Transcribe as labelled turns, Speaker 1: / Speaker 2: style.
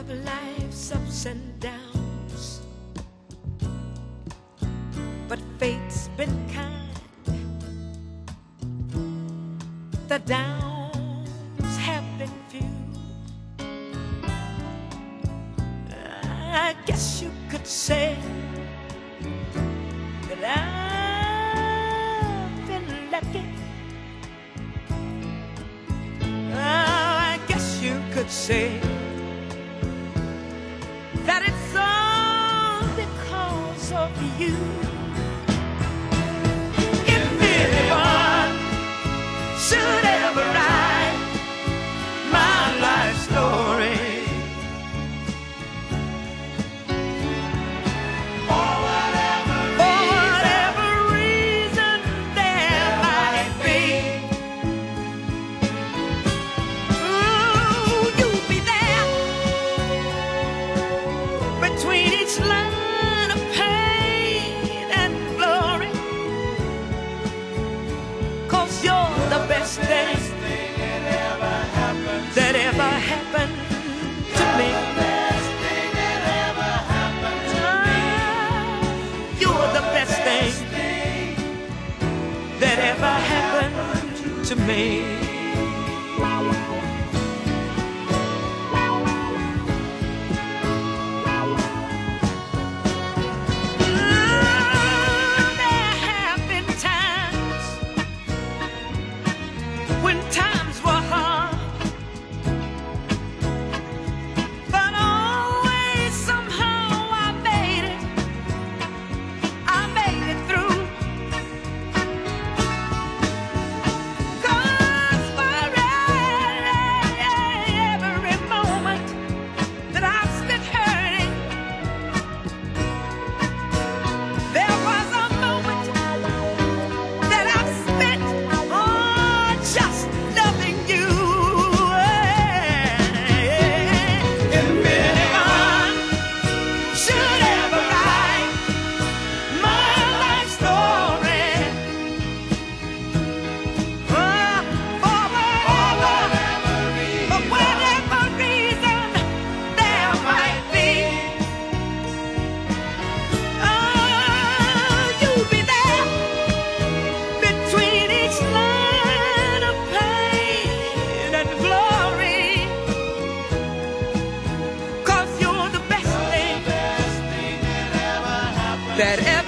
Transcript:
Speaker 1: of life's ups and downs, but fate's been kind. The downs have been few. I guess you could say that I've been lucky. I guess you could say that it's all because of you. If anyone should ever write my life story, for whatever reason there might be, ooh, you'll be there between each line of pain and glory, 'cause you're the best thing that ever happened to me. You're the best thing that ever happened to me. There have been times when times were hard, but always somehow I made it through. 'Cause for every moment that I spent hurting, there was a moment that I spent just loving you. If anyone should ever write my life story, for whatever reason there might be, you'll be there between each line of pain and glory, 'cause you're the best thing that ever